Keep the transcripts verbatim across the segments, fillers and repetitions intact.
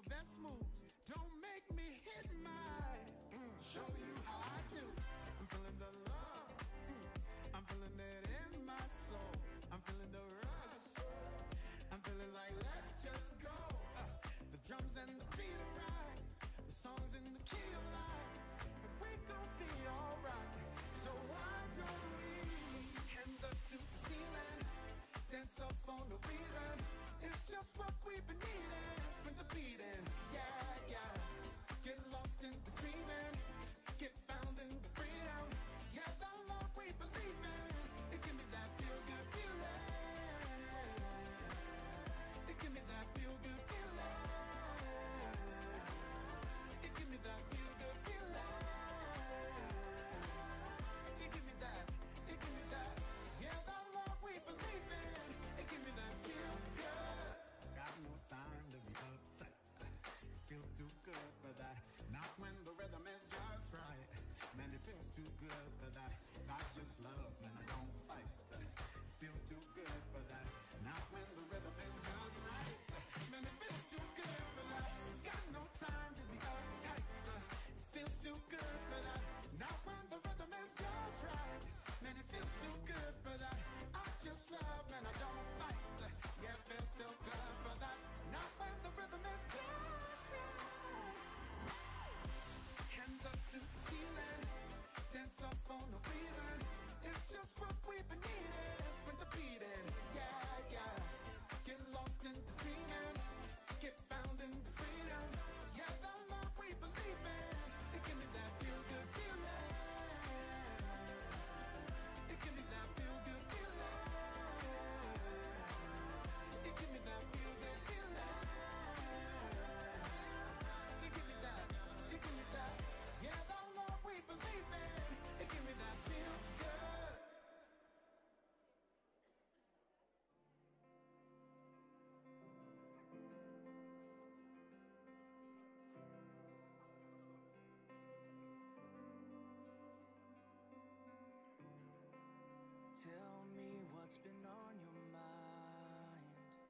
best moves. Don't make me hit mine. Mm, show you how I do. I'm feeling the love. Mm, I'm feeling it in my soul. I'm feeling the rush. I'm feeling like let's just go. Uh, the drums and the beat are right. The songs in the key of life. And we gon' be alright. So why don't we hands up to the ceiling? Dance up for no reason. It's just what we've been needing. With the beating, yeah, yeah. Get lost in the dreaming. Get found in the freedom. Yeah, the love we believe in. It give me that feel good feeling. It give me that feel good feeling. It give me that feel good feeling. It give me that. It give me that. Yeah, the love we believe in. It give me that feel good. Got no time to be uptight. It feels too good for that. Not when the rhythm is just right. Man, it feels too good for that. Not just love, man, I don't fight. It feels too good for that. Not when the rhythm is just right. Man, it feels too good for that. Got no time to be uptight. It feels too good for that. Not when the rhythm is just right. Man, it feels too good for that. I just love, man, I don't fight. Yeah, it feels too good for that. Not when the rhythm is just right. Hands up to the ceiling. Dance up for no reason. It's just what we've been needing. With the beating, yeah, yeah. Get lost in the dreaming. Get found in the freedom. Yeah, the love we believe in. It give me that feel good feeling. It give me that feel good feeling. It give me that feel good feeling. It give me that. It give me that. Yeah, the love we believe in. It give me that feel good. Tell me what's been on your mind.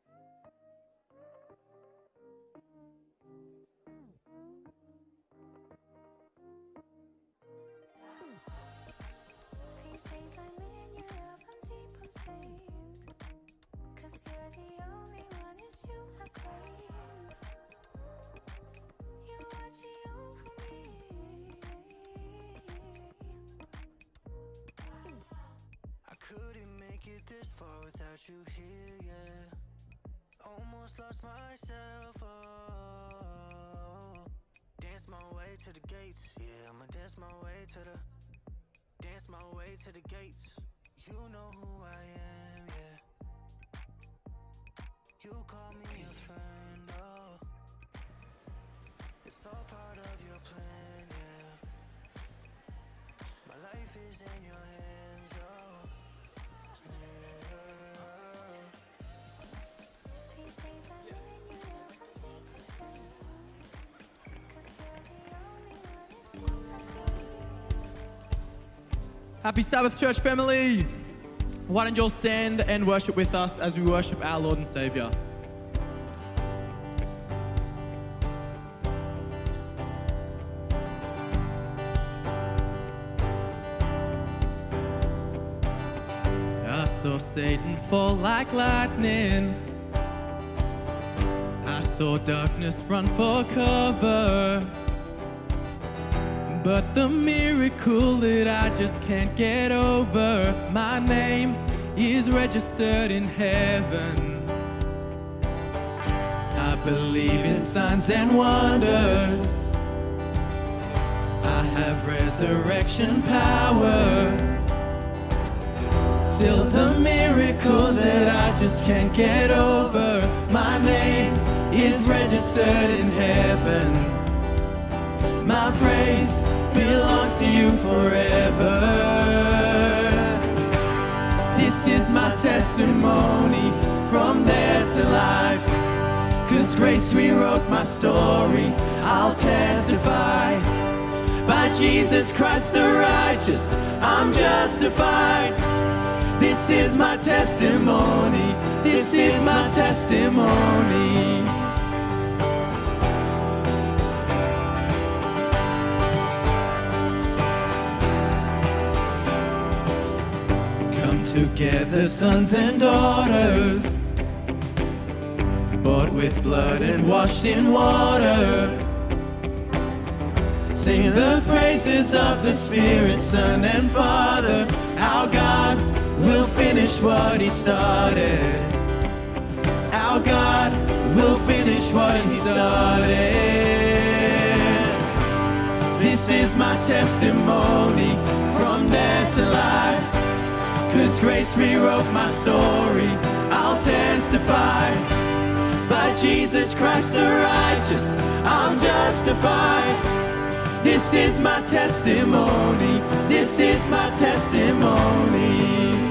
These days I'm in your love, I'm deep, I'm saved. Cause you're the only one, it's you I crave. You're watching over me. I couldn't make it this far without you here, yeah. Almost lost myself, oh. Dance my way to the gates, yeah. I'ma dance my way to the Dance my way to the gates. You know who I am, yeah. You call me a friend, oh. It's all part of your plan, yeah. My life is in your hands, oh. Yeah. These days I'm in your love, I'm deep, I'm saved. Cause you're the only one, it's you I crave. Happy Sabbath, church family! Why don't you all stand and worship with us as we worship our Lord and Savior. I saw Satan fall like lightning. I saw darkness run for cover. But the miracle that I just can't get over, my name is registered in heaven. I believe in signs and wonders. I have resurrection power. Still the miracle that I just can't get over, my name is registered in heaven. My praise belongs to you forever. This is my testimony from death to life. Cause grace rewrote my story. I'll testify. By Jesus Christ the righteous, I'm justified. This is my testimony. This is my testimony. together, sons and daughters, bought with blood and washed in water. Sing the praises of the Spirit, Son and Father. Our God will finish what He started. Our God will finish what He started. This is my testimony from death to life. 'Cause grace rewrote my story. I'll testify. By Jesus Christ the righteous, I'm justified. This is my testimony. This is my testimony.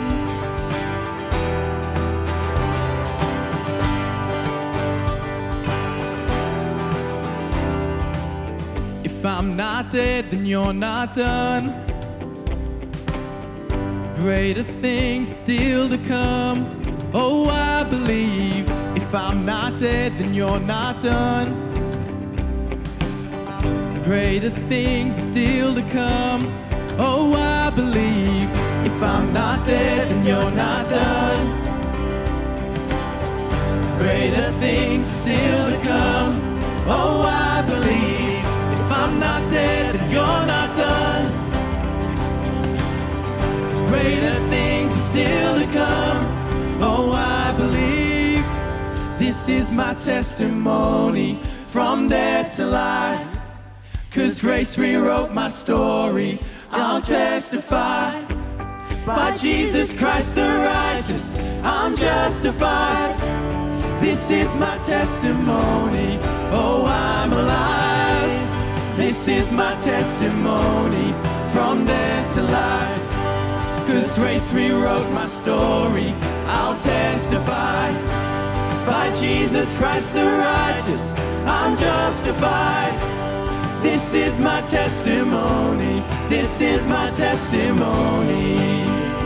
If I'm not dead, then you're not done. Greater things still to come. Oh, I believe. If I'm not dead, then you're not done. Greater things still to come. Oh, I believe. If I'm not dead, then you're not done. Greater things still to come. Oh, I believe. If I'm not dead, then you're not done. Greater things are still to come. Oh, I believe. This is my testimony from death to life. 'Cause grace rewrote my story. I'll testify. By Jesus Christ the righteous, I'm justified. This is my testimony. Oh, I'm alive. This is my testimony from death to life. 'Cause grace rewrote my story. I'll testify. By Jesus Christ the righteous, I'm justified. This is my testimony. This is my testimony.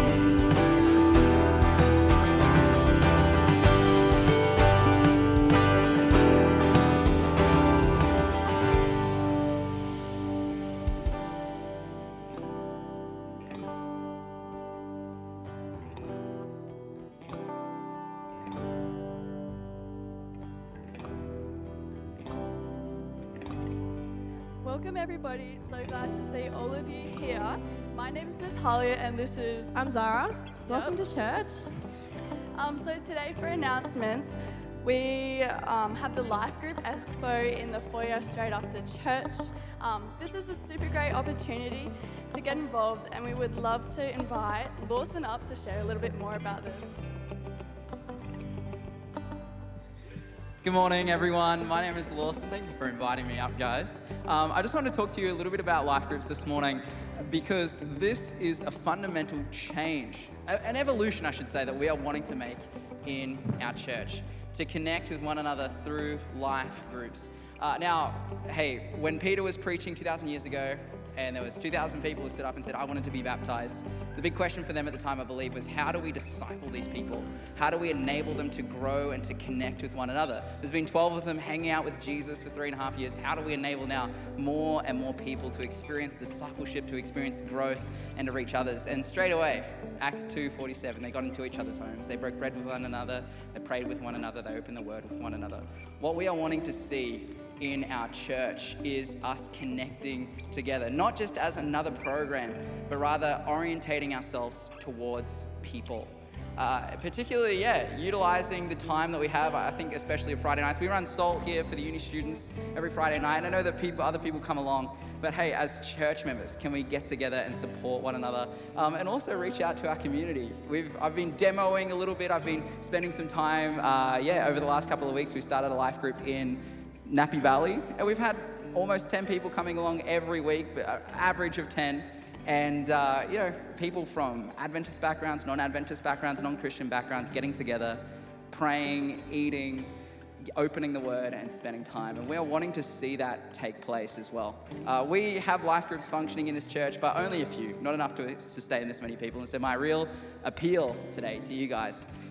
Welcome everybody, so glad to see all of you here. My name is Natalia and this is... I'm Zara. Welcome Yep. to church. Um, so today for announcements, we um, have the Life Group Expo in the foyer straight after church. Um, this is a super great opportunity to get involved and we would love to invite Lawson up to share a little bit more about this. Good morning, everyone. My name is Lawson. Thank you for inviting me up, guys. Um, I just want to talk to you a little bit about life groups this morning because this is a fundamental change, an evolution, I should say, that we are wanting to make in our church, to connect with one another through life groups. Uh, now, hey, when Peter was preaching two thousand years ago, and there was two thousand people who stood up and said, I wanted to be baptized. The big question for them at the time, I believe, was how do we disciple these people? How do we enable them to grow and to connect with one another? There's been twelve of them hanging out with Jesus for three and a half years. How do we enable now more and more people to experience discipleship, to experience growth, and to reach others? And straight away, Acts two forty-seven, they got into each other's homes. They broke bread with one another. They prayed with one another. They opened the word with one another. What we are wanting to see in our church is us connecting together, not just as another program, but rather orientating ourselves towards people. Uh, particularly, yeah, utilizing the time that we have. I think especially on Friday nights. We run Salt here for the uni students every Friday night, and I know that people, other people come along, but hey, as church members, can we get together and support one another, um, and also reach out to our community? We've, I've been demoing a little bit. I've been spending some time, uh, yeah, over the last couple of weeks. We started a life group in Nappy Valley, and we've had almost ten people coming along every week, an average of ten, and uh, you know, people from Adventist backgrounds, non-Adventist backgrounds, non-Christian backgrounds getting together, praying, eating, opening the word and spending time, and we're wanting to see that take place as well. Uh, we have life groups functioning in this church, but only a few, not enough to sustain this many people, and so my real appeal today to you guys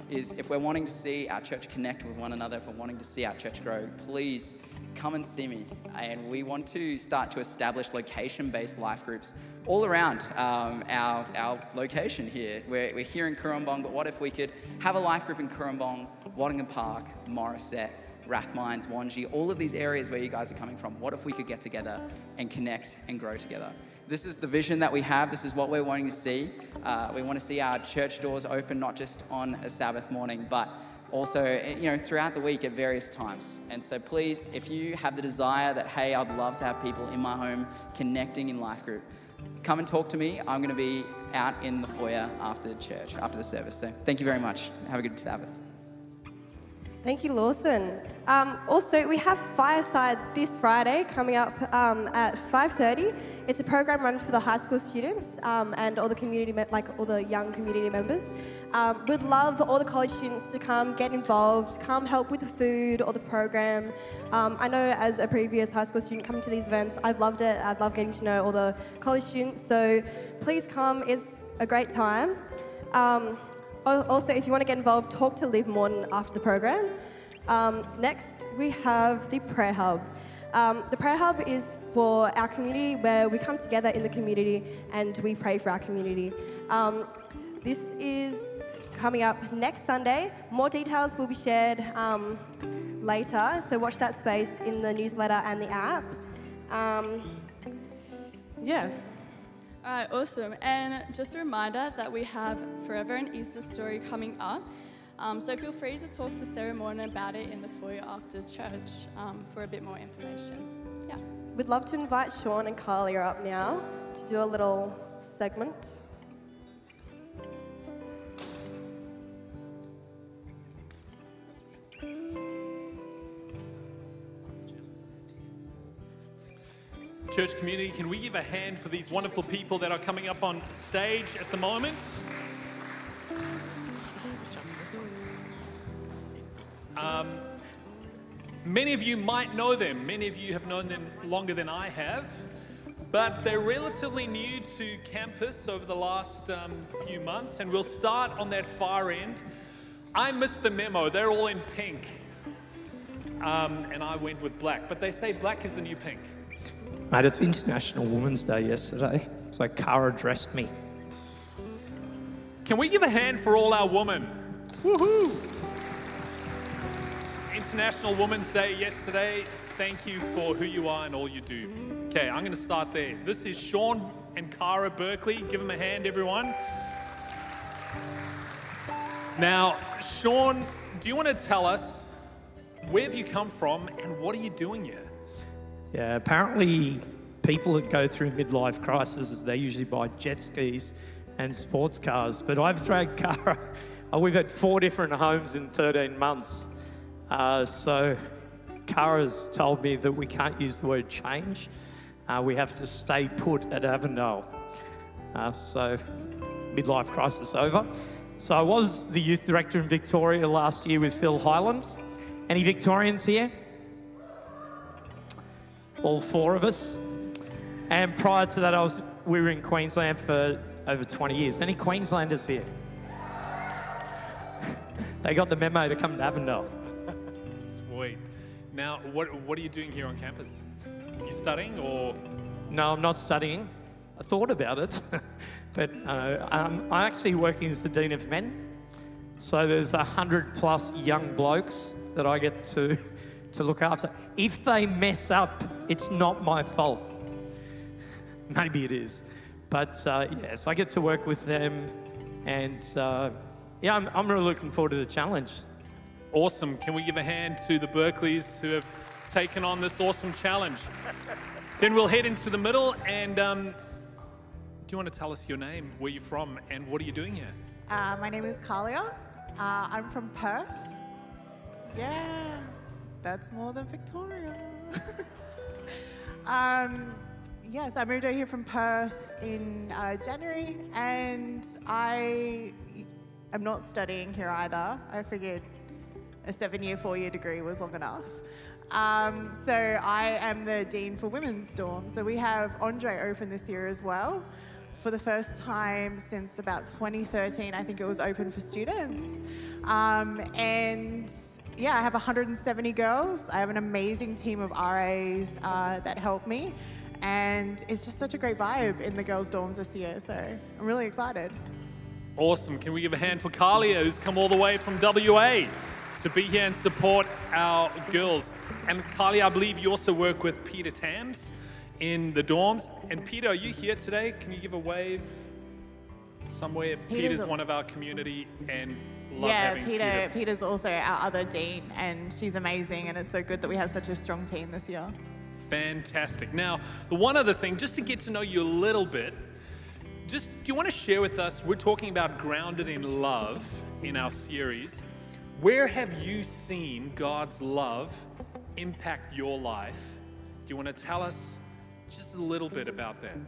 is if we're wanting to see our church connect with one another, if we're wanting to see our church grow, please come and see me. And we want to start to establish location-based life groups all around um, our, our location here. We're, we're here in Currumbong, but what if we could have a life group in Currumbong, Waddingham Park, Morisset, Rathmines, Wangi, all of these areas where you guys are coming from? What if we could get together and connect and grow together? This is the vision that we have. This is what we're wanting to see. Uh, we want to see our church doors open, not just on a Sabbath morning, but also, you know, throughout the week at various times. And so please, if you have the desire that, hey, I'd love to have people in my home connecting in life group, come and talk to me. I'm going to be out in the foyer after church, after the service. So thank you very much. Have a good Sabbath. Thank you, Lawson. Um, also, we have Fireside this Friday coming up um, at five thirty. It's a program run for the high school students um, and all the community, me- like all the young community members. Um, we'd love all the college students to come, get involved, come help with the food or the program. Um, I know as a previous high school student coming to these events, I've loved it. I've loved getting to know all the college students. So please come. It's a great time. Um, Also, if you want to get involved, talk to Liv Morton after the program. Um, next, we have the Prayer Hub. Um, the Prayer Hub is for our community where we come together in the community and we pray for our community. Um, this is coming up next Sunday. More details will be shared um, later, so watch that space in the newsletter and the app. Um, yeah. All right, awesome. And just a reminder that we have Forever and Easter Story coming up. Um, so feel free to talk to Sarah Morton about it in the foyer after church um, for a bit more information. Yeah. We'd love to invite Sean and Carly up now to do a little segment. Church community, can we give a hand for these wonderful people that are coming up on stage at the moment? Um, many of you might know them. Many of you have known them longer than I have, but they're relatively new to campus over the last um, few months, and we'll start on that far end. I missed the memo. They're all in pink, um, and I went with black, but they say black is the new pink. Mate, it's International Women's Day yesterday, so Cara dressed me. Can we give a hand for all our women? Woohoo! International Women's Day yesterday. Thank you for who you are and all you do. Okay, I'm going to start there. This is Sean and Cara Berkeley. Give them a hand, everyone. Now, Sean, do you want to tell us where have you come from and what are you doing here? Yeah, apparently people that go through midlife crises, they usually buy jet skis and sports cars. But I've dragged Cara. We've had four different homes in thirteen months. Uh, so Cara's told me that we can't use the word change. Uh, we have to stay put at Avondale. Uh, so midlife crisis over. So I was the youth director in Victoria last year with Phil Highland. Any Victorians here? All four of us. And prior to that, I was we were in Queensland for over twenty years. Any Queenslanders here? They got the memo to come to Avondale. Sweet. Now, what what are you doing here on campus? You studying or? No, I'm not studying. I thought about it, but uh, um, I'm actually working as the Dean of Men. So there's a hundred plus young blokes that I get to to look after. If they mess up, it's not my fault. Maybe it is. But uh, yes, I get to work with them, and uh, yeah, I'm, I'm really looking forward to the challenge. Awesome. Can we give a hand to the Berkeleys who have taken on this awesome challenge? Then we'll head into the middle, and um, do you want to tell us your name, where you're from, and what are you doing here? Uh, my name is Kalia. Uh, I'm from Perth. Yeah, that's more than Victoria. um, yes, I moved over here from Perth in uh, January, and I am not studying here either. I figured a seven-year, four-year degree was long enough. Um, so I am the Dean for Women's Dorm. So we have Andre open this year as well for the first time since about twenty thirteen. I think it was open for students. Um, and yeah, I have one hundred seventy girls. I have an amazing team of R As uh, that help me. And it's just such a great vibe in the girls' dorms this year. So I'm really excited. Awesome. Can we give a hand for Kalia, who's come all the way from W A to be here and support our girls? And Kalia, I believe you also work with Peter Tams in the dorms. And Peter, are you here today? Can you give a wave somewhere? Peter's Peter's a- one of our community and love Yeah, having Peter, Peter. Peter's also our other dean, and she's amazing. And it's so good that we have such a strong team this year. Fantastic. Now, the one other thing, just to get to know you a little bit, just do you want to share with us, we're talking about grounded in love in our series. Where have you seen God's love impact your life? Do you want to tell us just a little bit about that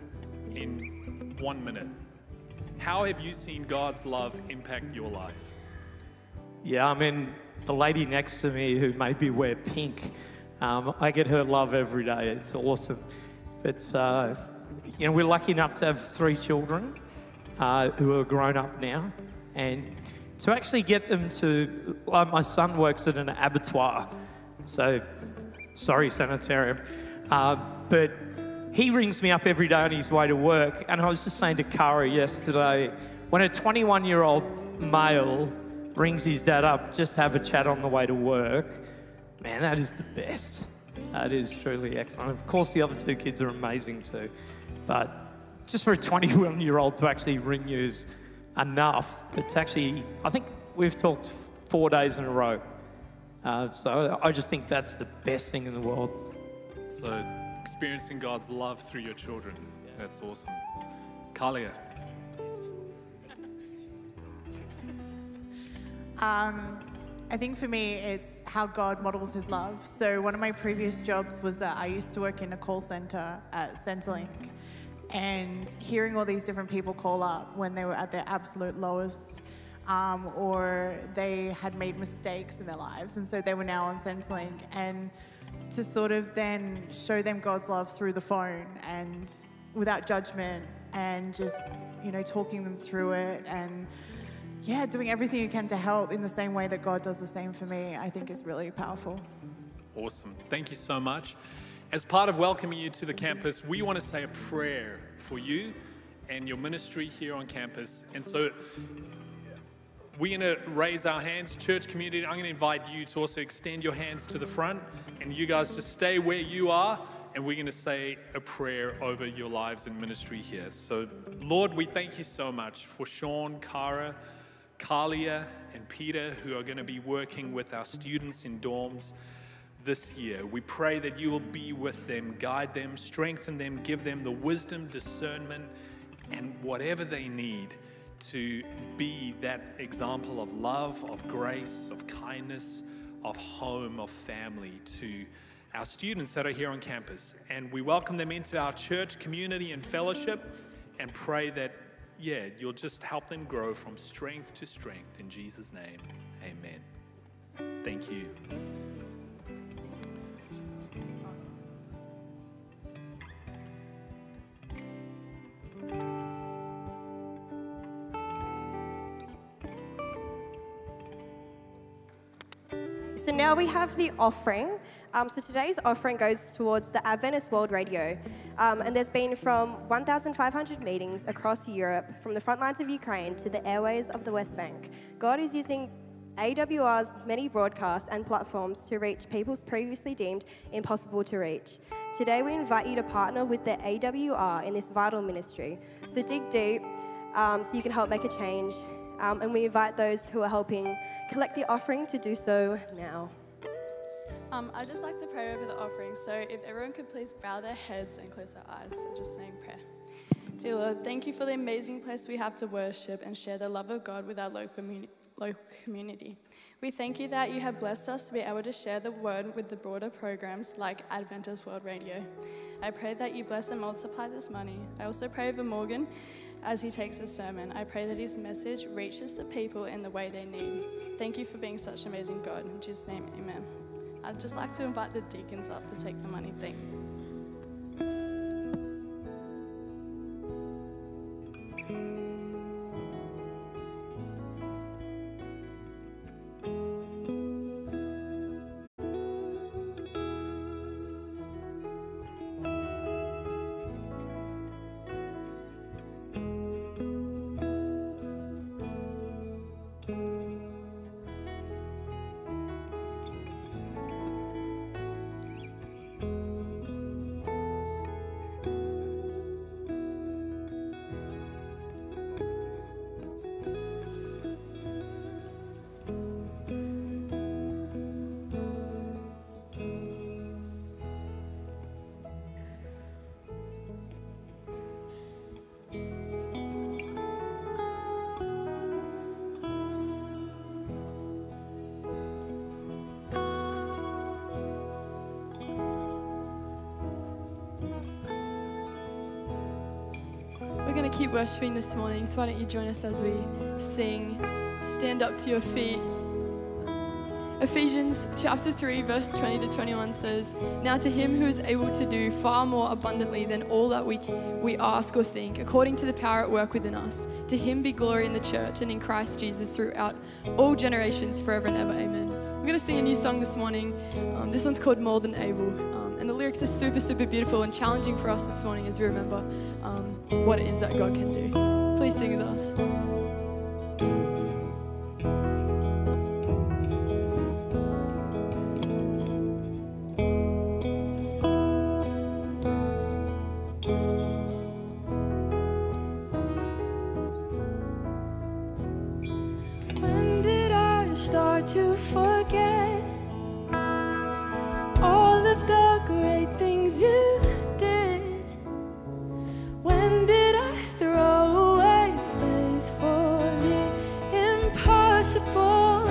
in one minute? How have you seen God's love impact your life? Yeah, I mean, the lady next to me who made me wear pink, um, I get her love every day. It's awesome. But, uh, you know, we're lucky enough to have three children uh, who are grown up now. And to actually get them to, like my son works at an abattoir. So, sorry, sanitarium. Uh, but he rings me up every day on his way to work. And I was just saying to Kara yesterday, when a twenty-one-year-old male rings his dad up just to have a chat on the way to work, man, that is the best. That is truly excellent. Of course, the other two kids are amazing too. But just for a twenty-one-year-old to actually ring you is enough. It's actually, I think we've talked four days in a row. Uh, so I just think that's the best thing in the world. So, experiencing God's love through your children. That's awesome. Kalia. Um, I think for me, it's how God models his love. So one of my previous jobs was that I used to work in a call center at Centrelink, and hearing all these different people call up when they were at their absolute lowest, um, or they had made mistakes in their lives, and so they were now on Centrelink, and to sort of then show them God's love through the phone and without judgment, and just, you know, talking them through it, and yeah, doing everything you can to help in the same way that God does the same for me, I think is really powerful. Awesome. Thank you so much. As part of welcoming you to the campus, we want to say a prayer for you and your ministry here on campus. And so we're going to raise our hands, church community. I'm going to invite you to also extend your hands to the front, and you guys just stay where you are, and we're going to say a prayer over your lives and ministry here. So, Lord, we thank you so much for Sean, Kara, Kalia, and Peter, who are going to be working with our students in dorms this year. We pray that you will be with them, guide them, strengthen them, give them the wisdom, discernment, and whatever they need to be that example of love, of grace, of kindness, of home, of family to our students that are here on campus. And we welcome them into our church community and fellowship, and pray that, yeah, you'll just help them grow from strength to strength. In Jesus' name, amen. Thank you. So now we have the offering. Um, so today's offering goes towards the Adventist World Radio. Um, and there's been from one thousand five hundred meetings across Europe, from the front lines of Ukraine to the airways of the West Bank. God is using A W R's many broadcasts and platforms to reach peoples previously deemed impossible to reach. Today we invite you to partner with the A W R in this vital ministry. So dig deep um, so you can help make a change. Um, and we invite those who are helping collect the offering to do so now. Um, I'd just like to pray over the offering. So if everyone could please bow their heads and close their eyes and just saying prayer. Dear Lord, thank you for the amazing place we have to worship and share the love of God with our local, communi- local community. We thank you that you have blessed us to be able to share the word with the broader programs like Adventist World Radio. I pray that you bless and multiply this money. I also pray over Morgan as he takes his sermon. I pray that his message reaches the people in the way they need. Thank you for being such an amazing God. In Jesus' name, amen. I'd just like to invite the deacons up to take the money. Thanks. keep worshiping this morning, so why don't you join us as we sing, Stand Up to Your Feet. Ephesians chapter three, verse twenty to twenty-one says, Now to him who is able to do far more abundantly than all that we, we ask or think, according to the power at work within us, to him be glory in the church and in Christ Jesus throughout all generations, forever and ever. Amen. We're going to sing a new song this morning. Um, this one's called More Than Able. Um, and the lyrics are super, super beautiful and challenging for us this morning as we remember um, what it is that God can do. Please sing with us. To forget all of the great things you did. When did I throw away faith for the impossible?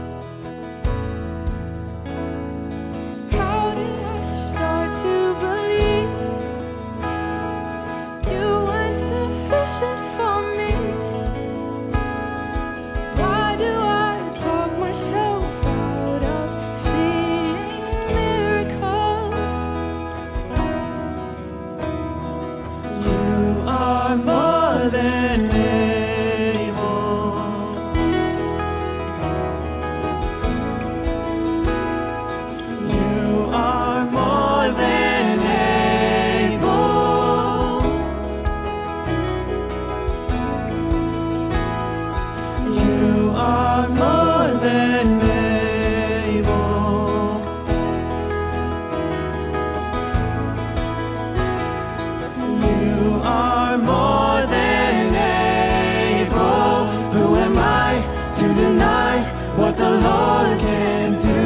How did I start to believe you weren't sufficient for me? Why do I talk myself out of seeing miracles? You are more than able. You are more than able. You are more than able. You are more than able. Who am I to deny what the Lord can do?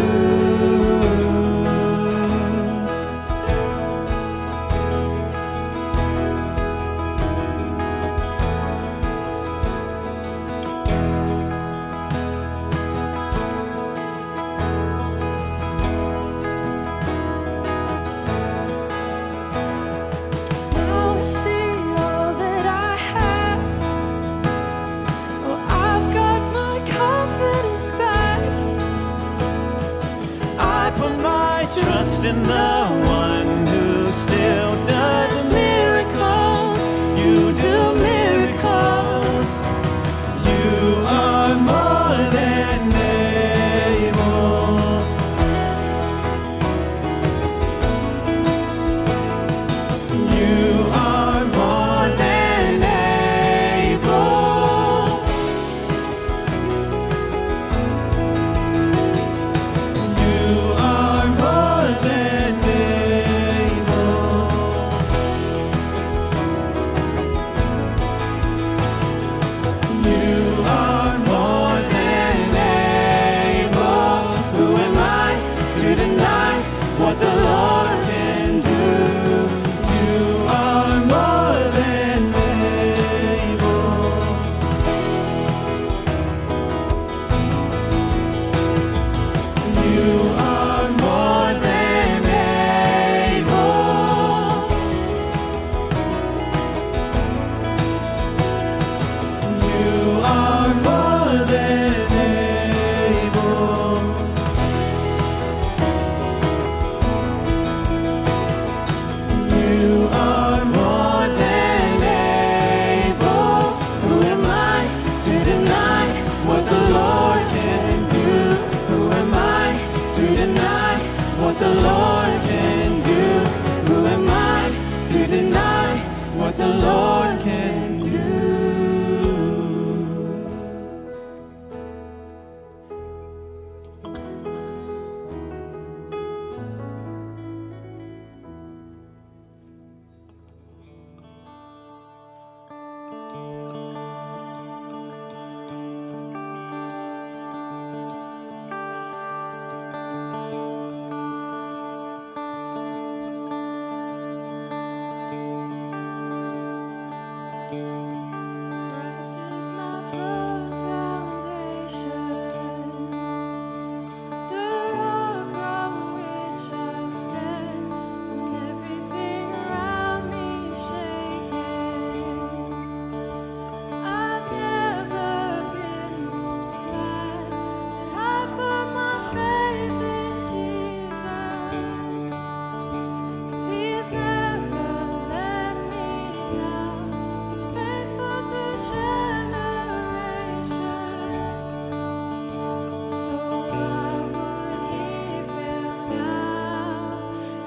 Now I see all that I have. Oh, I've got my confidence back. I put my trust in the one who still does miracles. You do miracles. You are more than able. You are more than able. You are more than able.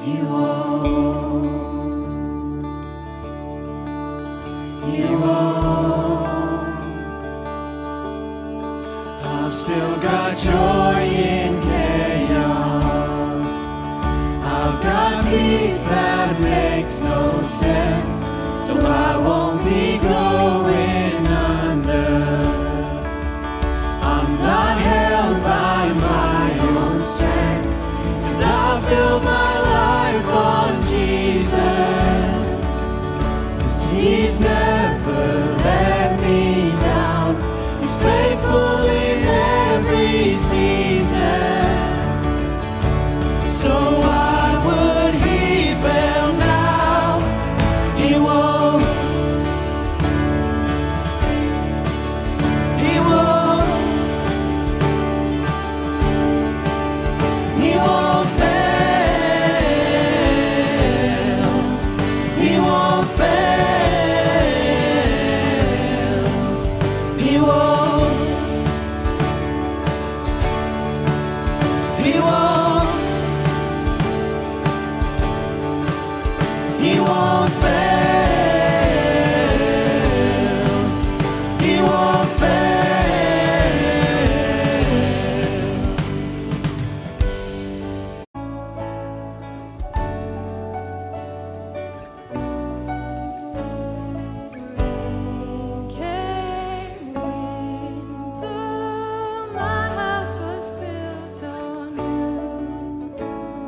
He won't. He won't. I've still got joy in chaos. I've got peace that makes no sense, so I won't be going under. I'm not held by my own strength, 'cause I built my life on Jesus. 'Cause He's never let me down. He's faithful in every season. So why would He fail now? He won't. He won't. He won't fail. He won't fail. He won't. He won't. He won't fail. He won't fail. Came wind blew, my house was built on you.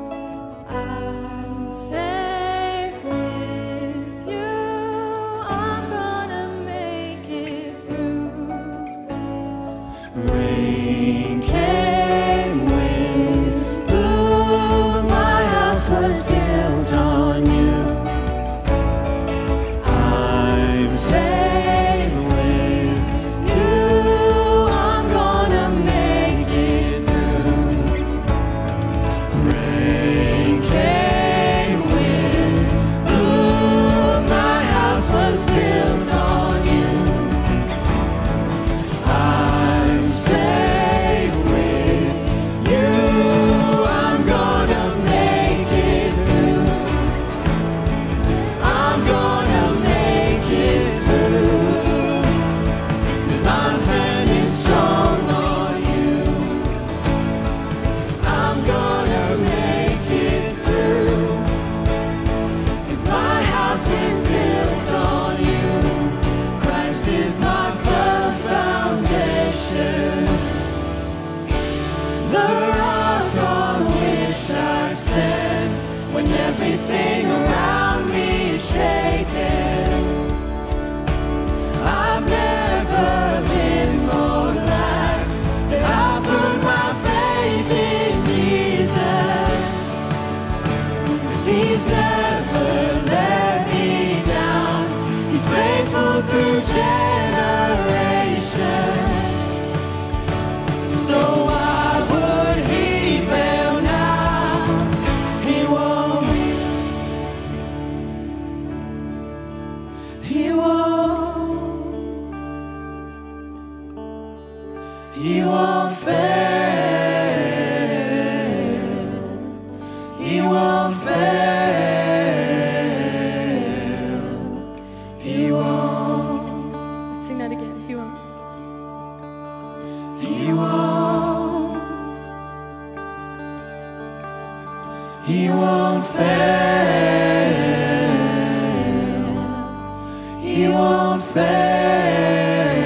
I'm safe with you. I'm gonna make it through. Rain came, wind blew, my house was built on you. I'm safe with you. I'm gonna make it through. Rain came, wind blew, my house was built on you. I'm safe with you. I'm gonna make it through. I'm gonna make it through. 'Cause I'm standing strong on you. I'm gonna make it through. 'Cause my house is built on you. Christ is my firm foundation, the rock on which I stand when everything around me is shaken. I've never been more glad that I put my faith in Jesus. 'Cause He's never let me down. He's faithful through generations. So why would He fail now? He won't. He won't. He won't fail. He won't fail. He won't. Let's sing that again. He won't. He won't. He won't fail. He won't fail.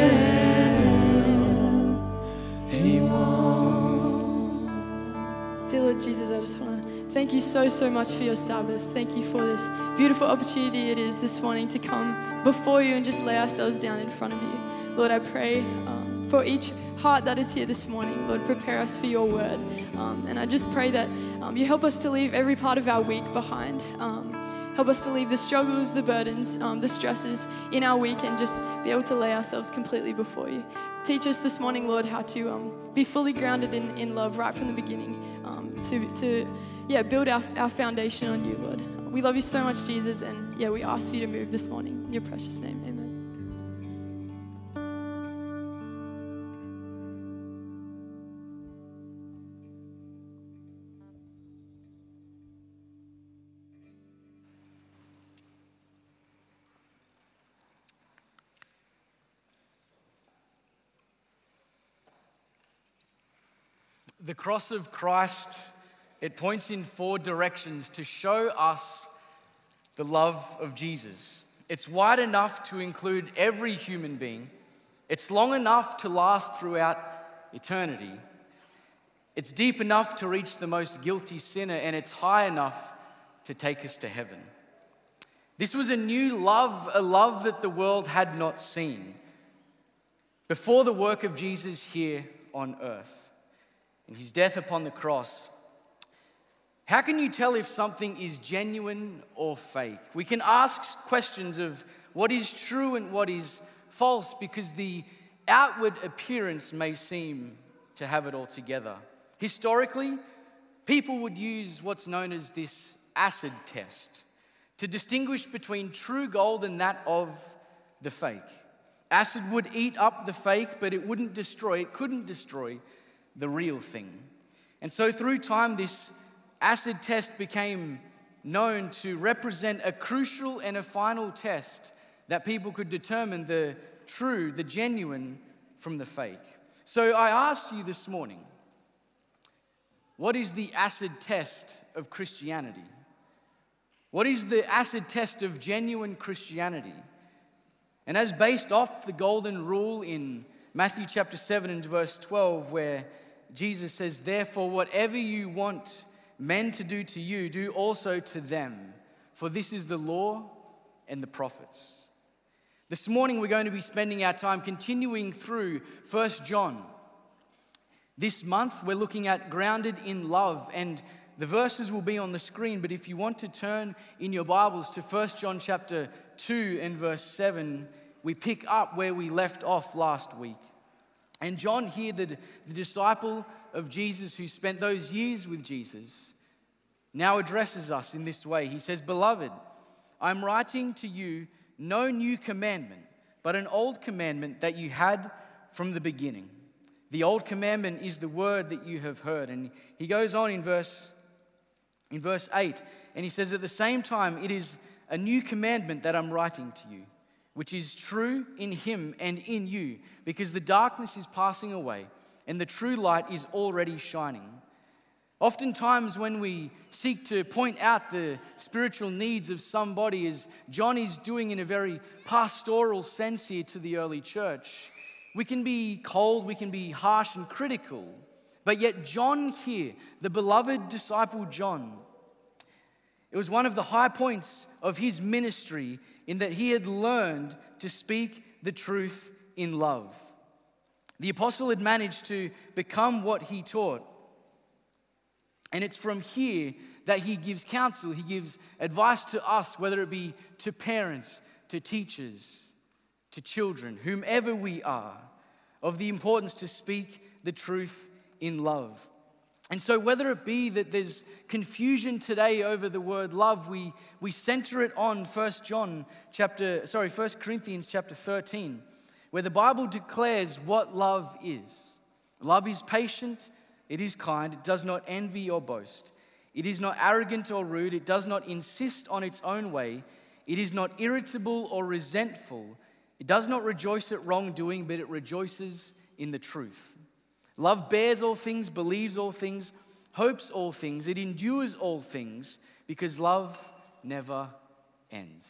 He won't. Dear Lord Jesus, I just want to thank you so, so much for your Sabbath. Thank you for this beautiful opportunity it is this morning to come before you and just lay ourselves down in front of you. Lord, I pray um, for each heart that is here this morning. Lord, prepare us for your word. Um, and I just pray that um, you help us to leave every part of our week behind. Um, help us to leave the struggles, the burdens, um, the stresses in our week and just be able to lay ourselves completely before you. Teach us this morning, Lord, how to um, be fully grounded in, in love right from the beginning, um, to, to yeah, build our, our foundation on you, Lord. We love you so much, Jesus, and yeah, we ask for you to move this morning. In your precious name, amen. The cross of Christ, it points in four directions to show us the love of Jesus. It's wide enough to include every human being. It's long enough to last throughout eternity. It's deep enough to reach the most guilty sinner, and it's high enough to take us to heaven. This was a new love, a love that the world had not seen before the work of Jesus here on earth and his death upon the cross. How can you tell if something is genuine or fake? We can ask questions of what is true and what is false because the outward appearance may seem to have it all together. Historically, people would use what's known as this acid test to distinguish between true gold and that of the fake. Acid would eat up the fake, but it wouldn't destroy, it couldn't destroy the real thing. And so through time, this acid test became known to represent a crucial and a final test that people could determine the true, the genuine from the fake. So I asked you this morning, what is the acid test of Christianity? What is the acid test of genuine Christianity? And as based off the golden rule in Matthew chapter seven and verse twelve, where Jesus says, "Therefore, whatever you want men to do to you, do also to them, for this is the law and the prophets." This morning we're going to be spending our time continuing through First John. This month we're looking at grounded in love, and the verses will be on the screen, but if you want to turn in your Bibles to First John chapter two and verse seven, we pick up where we left off last week. And John here, the, the disciple of Jesus who spent those years with Jesus, now addresses us in this way. He says, "Beloved, I'm writing to you no new commandment, but an old commandment that you had from the beginning. The old commandment is the word that you have heard." And he goes on in verse, in verse eight, and he says, "At the same time, it is a new commandment that I'm writing to you, which is true in him and in you, because the darkness is passing away and the true light is already shining." Oftentimes when we seek to point out the spiritual needs of somebody, as John is doing in a very pastoral sense here to the early church, we can be cold, we can be harsh and critical. But yet John here, the beloved disciple John, it was one of the high points of his ministry in that he had learned to speak the truth in love. The apostle had managed to become what he taught. And it's from here that he gives counsel, he gives advice to us, whether it be to parents, to teachers, to children, whomever we are, of the importance to speak the truth in love. And so whether it be that there's confusion today over the word love, we, we center it on First John chapter, sorry, First Corinthians chapter thirteen, where the Bible declares what love is. Love is patient, it is kind, it does not envy or boast. It is not arrogant or rude, it does not insist on its own way. It is not irritable or resentful. It does not rejoice at wrongdoing, but it rejoices in the truth. Love bears all things, believes all things, hopes all things. It endures all things, because love never ends.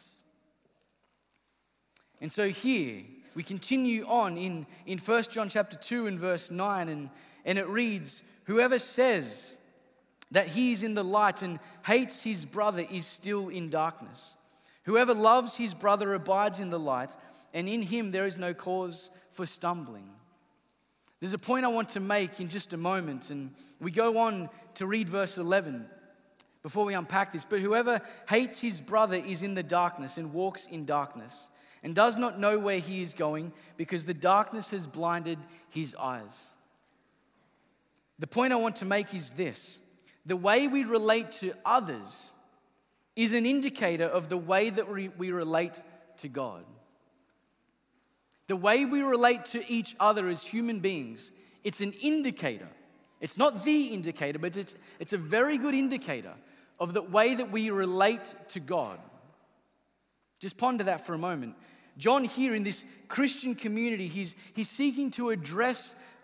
And so here, we continue on in, in First John chapter two and verse nine, and, and it reads, "Whoever says that he is in the light and hates his brother is still in darkness. Whoever loves his brother abides in the light, and in him there is no cause for stumbling." There's a point I want to make in just a moment, and we go on to read verse eleven before we unpack this. "But whoever hates his brother is in the darkness and walks in darkness, and does not know where he is going, because the darkness has blinded his eyes." The point I want to make is this: the way we relate to others is an indicator of the way that we, we relate to God. The way we relate to each other as human beings, it's an indicator. It's not the indicator, but it's, it's a very good indicator of the way that we relate to God. Just ponder that for a moment. John here in this Christian community, he's, he's seeking to address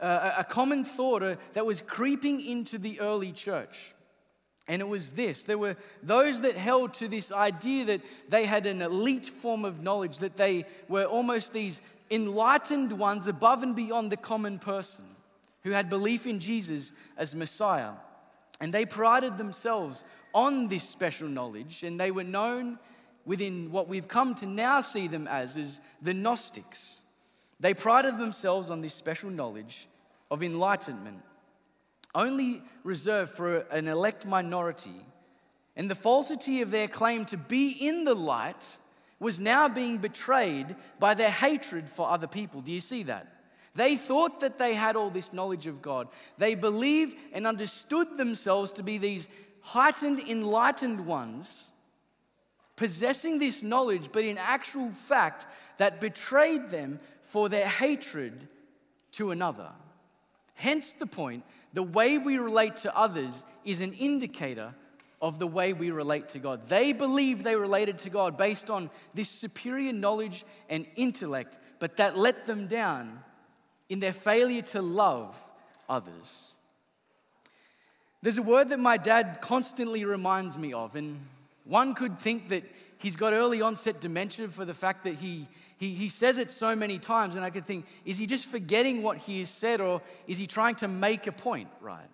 uh, a common thought uh, that was creeping into the early church. And it was this. There were those that held to this idea that they had an elite form of knowledge, that they were almost these enlightened ones above and beyond the common person who had belief in Jesus as Messiah. And they prided themselves on this special knowledge, and they were known within what we've come to now see them as, as the Gnostics. They prided themselves on this special knowledge of enlightenment, only reserved for an elect minority. And the falsity of their claim to be in the light was now being betrayed by their hatred for other people. Do you see that? They thought that they had all this knowledge of God. They believed and understood themselves to be these heightened, enlightened ones, possessing this knowledge, but in actual fact, that betrayed them for their hatred to another. Hence the point, the way we relate to others is an indicator of the way we relate to God. They believed they related to God based on this superior knowledge and intellect, but that let them down in their failure to love others. There's a word that my dad constantly reminds me of, and one could think that he's got early onset dementia for the fact that he, he, he says it so many times, and I could think, is he just forgetting what he has said, or is he trying to make a point, right?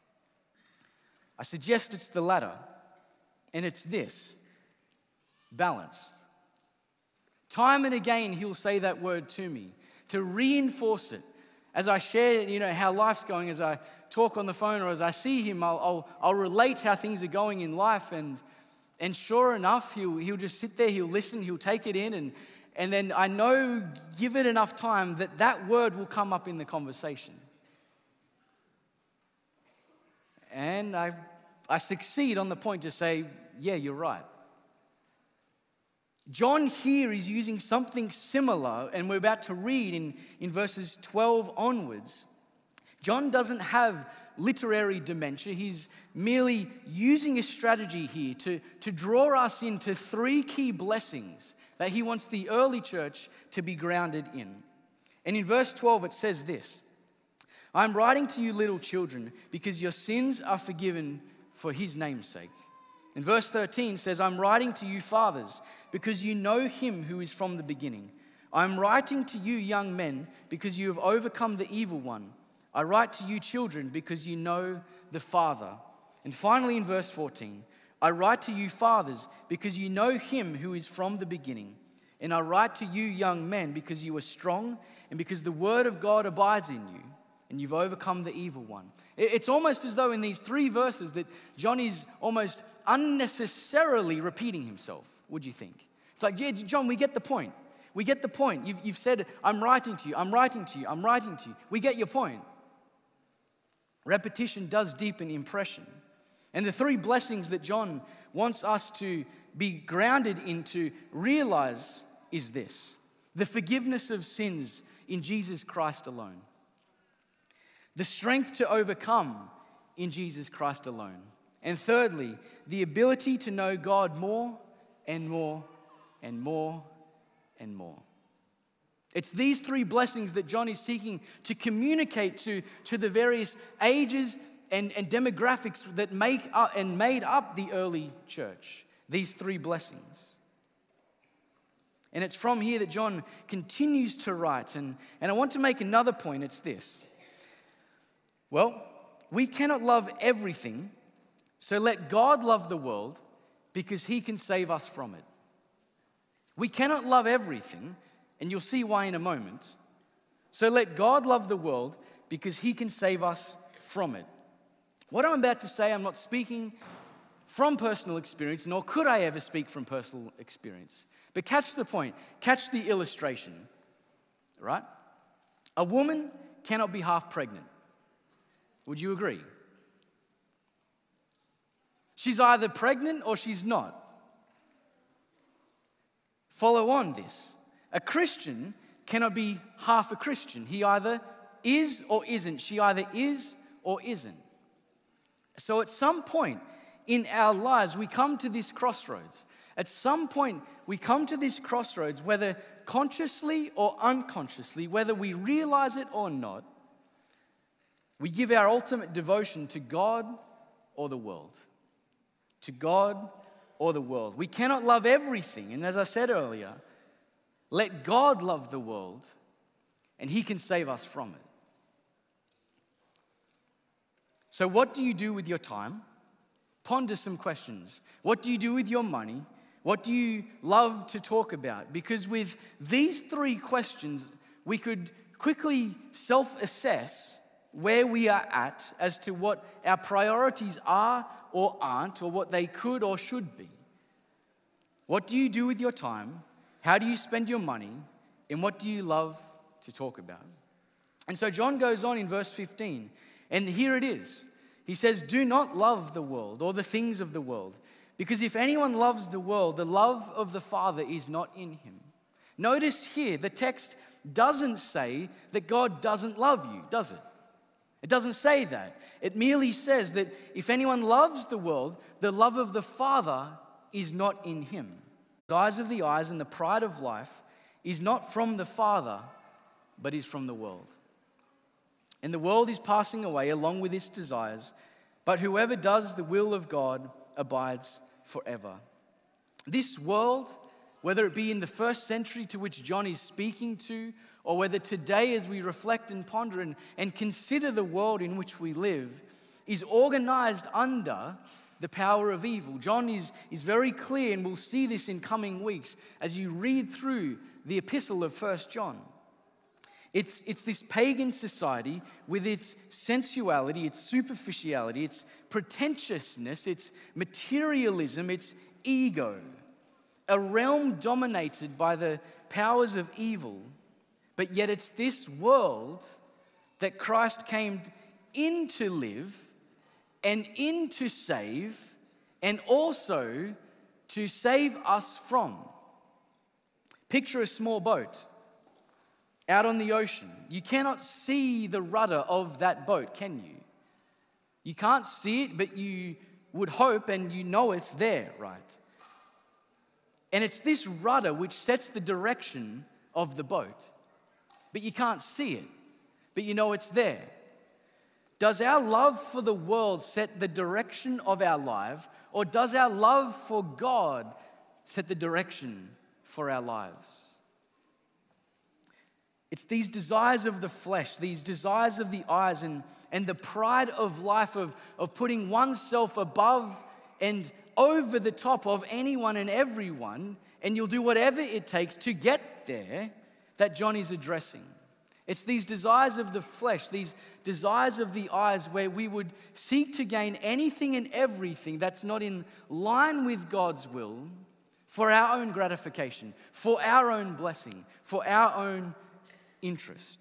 I suggest it's the latter, and it's this: balance. Time and again, he'll say that word to me to reinforce it. As I share, you know, how life's going, as I talk on the phone or as I see him, I'll, I'll, I'll relate how things are going in life, and and sure enough, he'll, he'll just sit there, he'll listen, he'll take it in, and, and then I know, give it enough time, that that word will come up in the conversation. And I, I succeed on the point to say, yeah, you're right. John here is using something similar, and we're about to read in, in verses twelve onwards. John doesn't have literary dementia. He's merely using a strategy here to, to draw us into three key blessings that he wants the early church to be grounded in. And in verse twelve, it says this: I'm writing to you, little children, because your sins are forgiven for his name's sake. And verse thirteen says, I'm writing to you, fathers, because you know him who is from the beginning. I'm writing to you, young men, because you have overcome the evil one. I write to you, children, because you know the Father. And finally, in verse fourteen, I write to you, fathers, because you know him who is from the beginning. And I write to you, young men, because you are strong, and because the word of God abides in you, and you've overcome the evil one. It's almost as though in these three verses that John is almost unnecessarily repeating himself, would you think? It's like, yeah, John, we get the point. We get the point. You've, you've said, I'm writing to you, I'm writing to you, I'm writing to you. We get your point. Repetition does deepen impression. And the three blessings that John wants us to be grounded in, to realize, is this: the forgiveness of sins in Jesus Christ alone, the strength to overcome in Jesus Christ alone, and thirdly, the ability to know God more and more and more and more. It's these three blessings that John is seeking to communicate to, to the various ages and, and demographics that make up and made up the early church. These three blessings. And it's from here that John continues to write. And, and I want to make another point. It's this. Well, we cannot love everything, so let God love the world because he can save us from it. We cannot love everything, and you'll see why in a moment. So let God love the world because he can save us from it. What I'm about to say, I'm not speaking from personal experience, nor could I ever speak from personal experience. But catch the point, catch the illustration, right? A woman cannot be half pregnant. Would you agree? She's either pregnant or she's not. Follow on this. A Christian cannot be half a Christian. He either is or isn't. She either is or isn't. So at some point in our lives, we come to this crossroads. At some point, we come to this crossroads, whether consciously or unconsciously, whether we realize it or not, We give our ultimate devotion to God or the world. To God or the world. We cannot love everything. And as I said earlier, let God love the world and He can save us from it. So what do you do with your time? Ponder some questions. What do you do with your money? What do you love to talk about? Because with these three questions, we could quickly self-assess where we are at as to what our priorities are or aren't, or what they could or should be. What do you do with your time? How do you spend your money? And what do you love to talk about? And so John goes on in verse fifteen, and here it is. He says, do not love the world or the things of the world, because if anyone loves the world, the love of the Father is not in him. Notice here, the text doesn't say that God doesn't love you, does it? It doesn't say that. It merely says that if anyone loves the world, the love of the Father is not in him. The eyes of the eyes and the pride of life is not from the Father, but is from the world. And the world is passing away along with its desires, but whoever does the will of God abides forever. This world, whether it be in the first century to which John is speaking to, or whether today as we reflect and ponder and, and consider the world in which we live, is organized under the power of evil. John is, is very clear, and we'll see this in coming weeks as you read through the epistle of First John. It's, it's this pagan society with its sensuality, its superficiality, its pretentiousness, its materialism, its ego. A realm dominated by the powers of evil, but yet it's this world that Christ came in to live and in to save and also to save us from. Picture a small boat out on the ocean. You cannot see the rudder of that boat, can you? You can't see it, but you would hope and you know it's there, right? And it's this rudder which sets the direction of the boat. But you can't see it, but you know it's there. Does our love for the world set the direction of our life, or does our love for God set the direction for our lives? It's these desires of the flesh, these desires of the eyes, and, and the pride of life of, of putting oneself above and over the top of anyone and everyone, and you'll do whatever it takes to get there, that John is addressing. It's these desires of the flesh, these desires of the eyes, where we would seek to gain anything and everything that's not in line with God's will for our own gratification, for our own blessing, for our own interest.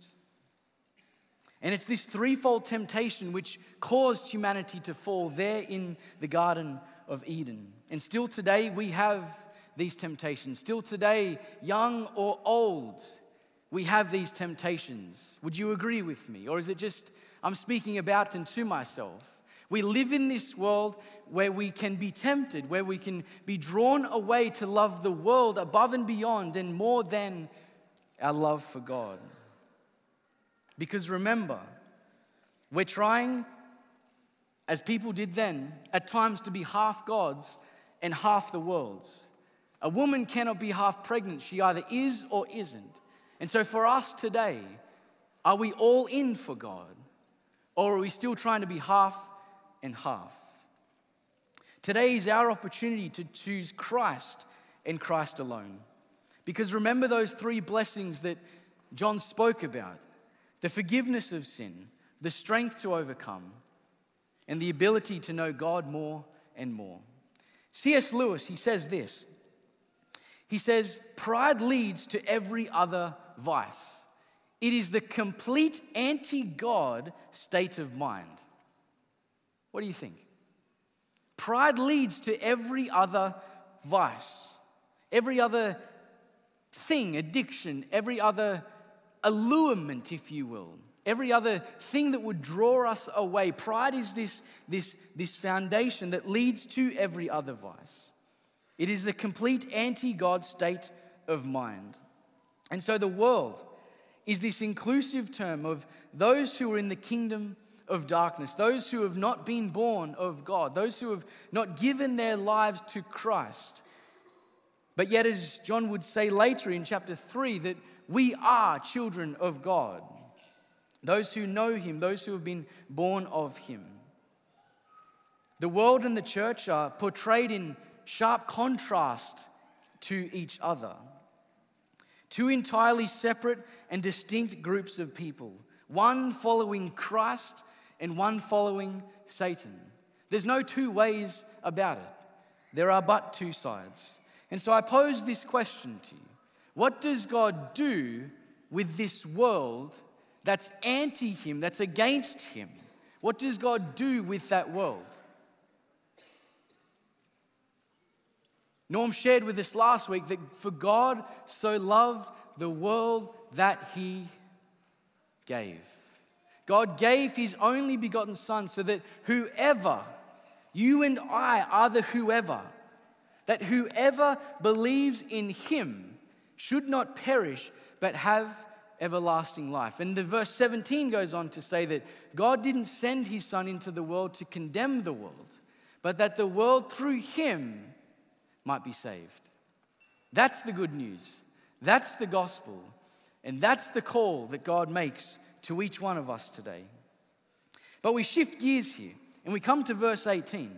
And it's this threefold temptation which caused humanity to fall there in the Garden of Eden. And still today we have these temptations. Still today, young or old, we have these temptations. Would you agree with me? Or is it just I'm speaking about and to myself? We live in this world where we can be tempted, where we can be drawn away to love the world above and beyond and more than our love for God. Because remember, we're trying, as people did then, at times to be half gods and half the world's. A woman cannot be half pregnant. She either is or isn't. And so for us today, are we all in for God? Or are we still trying to be half and half? Today is our opportunity to choose Christ and Christ alone. Because remember those three blessings that John spoke about: the forgiveness of sin, the strength to overcome, and the ability to know God more and more. C S Lewis, he says this. He says, pride leads to every other vice. It is the complete anti-God state of mind. What do you think? Pride leads to every other vice, every other thing, addiction, every other allurement, if you will, every other thing that would draw us away. Pride is this, this, this foundation that leads to every other vice. It is the complete anti-God state of mind. And so the world is this inclusive term of those who are in the kingdom of darkness, those who have not been born of God, those who have not given their lives to Christ. But yet, as John would say later in chapter three, that we are children of God, those who know Him, those who have been born of Him. The world and the church are portrayed in sharp contrast to each other. Two entirely separate and distinct groups of people, one following Christ and one following Satan. There's no two ways about it. There are but two sides. And so I pose this question to you. What does God do with this world that's anti Him, that's against Him? What does God do with that world? Norm shared with us last week that for God so loved the world that He gave. God gave His only begotten Son so that whoever, you and I are the whoever, that whoever believes in Him should not perish but have everlasting life. And the verse seventeen goes on to say that God didn't send His Son into the world to condemn the world, but that the world through Him might be saved. That's the good news. That's the gospel. And that's the call that God makes to each one of us today. But we shift gears here and we come to verse eighteen.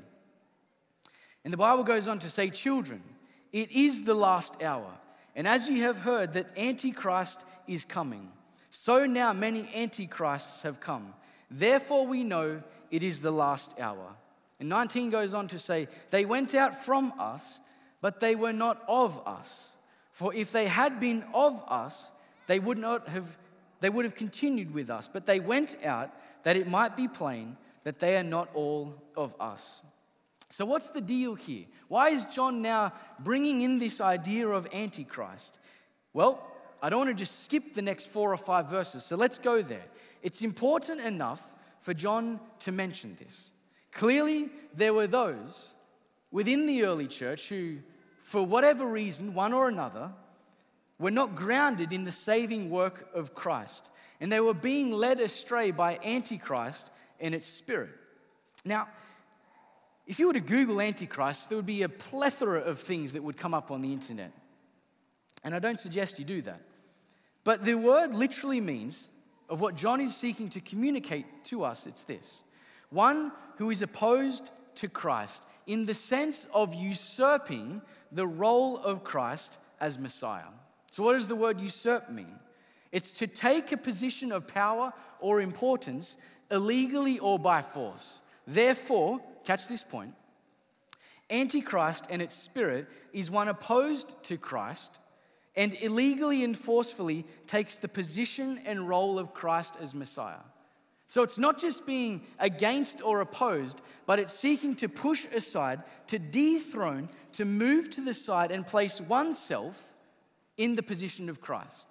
And the Bible goes on to say, "Children, it is the last hour. And as you have heard that Antichrist is coming, so now many Antichrists have come. Therefore we know it is the last hour." And nineteen goes on to say, "They went out from us, but they were not of us. For if they had been of us, they would not have, they would have continued with us. But they went out that it might be plain that they are not all of us." So what's the deal here? Why is John now bringing in this idea of Antichrist? Well, I don't want to just skip the next four or five verses, so let's go there. It's important enough for John to mention this. Clearly, there were those within the early church who, for whatever reason, one or another, were not grounded in the saving work of Christ. And they were being led astray by Antichrist and its spirit. Now, if you were to Google Antichrist, there would be a plethora of things that would come up on the internet. And I don't suggest you do that. But the word literally means, of what John is seeking to communicate to us, it's this: one who is opposed to Christ in the sense of usurping the role of Christ as Messiah. So what does the word usurp mean? It's to take a position of power or importance illegally or by force. Therefore, catch this point, Antichrist and its spirit is one opposed to Christ and illegally and forcefully takes the position and role of Christ as Messiah. So it's not just being against or opposed, but it's seeking to push aside, to dethrone, to move to the side and place oneself in the position of Christ.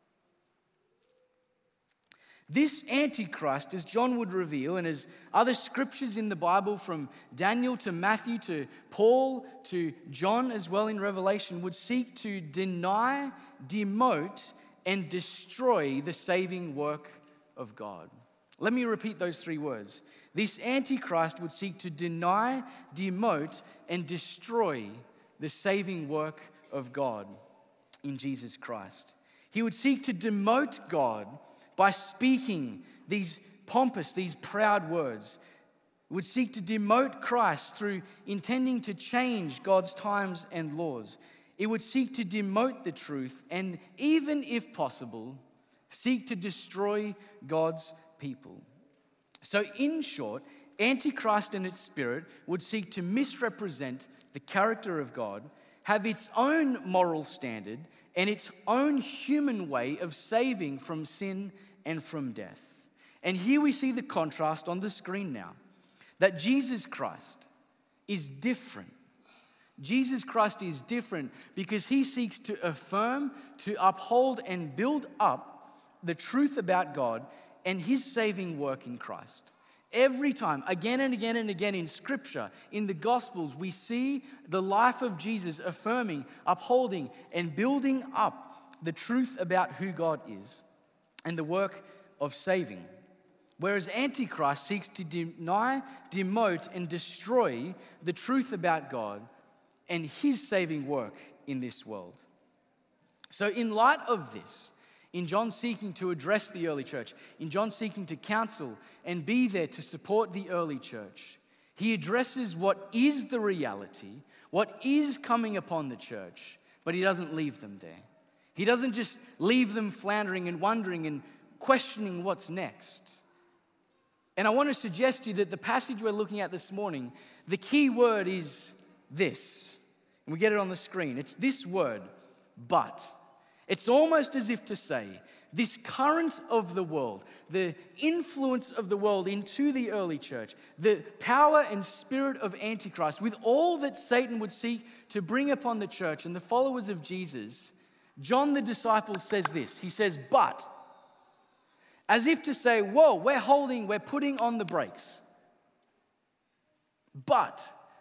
This Antichrist, as John would reveal, and as other scriptures in the Bible from Daniel to Matthew to Paul to John as well in Revelation, would seek to deny, demote, and destroy the saving work of God. Let me repeat those three words. This Antichrist would seek to deny, demote, and destroy the saving work of God in Jesus Christ. He would seek to demote God by speaking these pompous, these proud words. Would seek to demote Christ through intending to change God's times and laws. It would seek to demote the truth and, even if possible, seek to destroy God's people. So in short, Antichrist and its spirit would seek to misrepresent the character of God, have its own moral standard and its own human way of saving from sin and from death. And here we see the contrast on the screen now, that Jesus Christ is different. Jesus Christ is different because he seeks to affirm, to uphold, and build up the truth about God and his saving work in Christ. Every time, again and again and again in Scripture, in the Gospels, we see the life of Jesus affirming, upholding, and building up the truth about who God is and the work of saving. whereas Antichrist seeks to deny, demote, and destroy the truth about God and his saving work in this world. So in light of this, in John seeking to address the early church, in John seeking to counsel and be there to support the early church, he addresses what is the reality, what is coming upon the church, but he doesn't leave them there. He doesn't just leave them floundering and wondering and questioning what's next. And I want to suggest to you that the passage we're looking at this morning, the key word is this. And we get it on the screen. It's this word, but. It's almost as if to say, this current of the world, the influence of the world into the early church, the power and spirit of Antichrist, with all that Satan would seek to bring upon the church and the followers of Jesus, John the disciple says this. He says, but, as if to say, whoa, we're holding, we're putting on the brakes. But,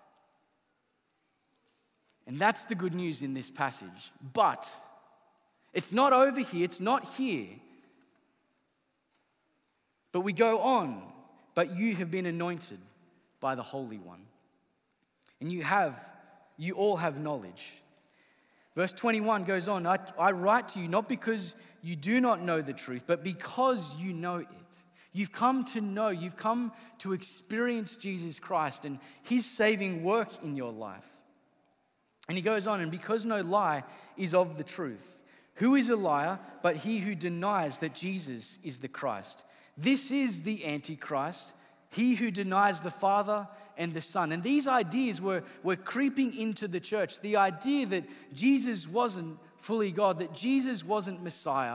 and that's the good news in this passage, but, it's not over here, it's not here. But we go on, but you have been anointed by the Holy One. And you have, you all have knowledge. Verse twenty-one goes on, I, I write to you not because you do not know the truth, but because you know it. You've come to know, you've come to experience Jesus Christ and his saving work in your life. And he goes on, and because no lie is of the truth. Who is a liar but he who denies that Jesus is the Christ? This is the Antichrist, he who denies the Father and the Son. And these ideas were, were creeping into the church. The idea that Jesus wasn't fully God, that Jesus wasn't Messiah.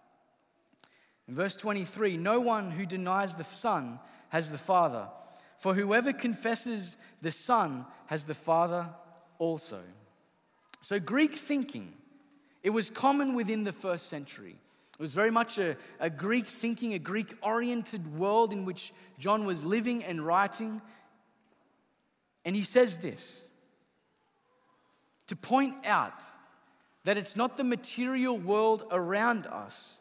In verse twenty-three, no one who denies the Son has the Father. For whoever confesses the Son has the Father also. So Greek thinking, it was common within the first century. It was very much a, a Greek thinking, a Greek-oriented world in which John was living and writing. And he says this, to point out that it's not the material world around us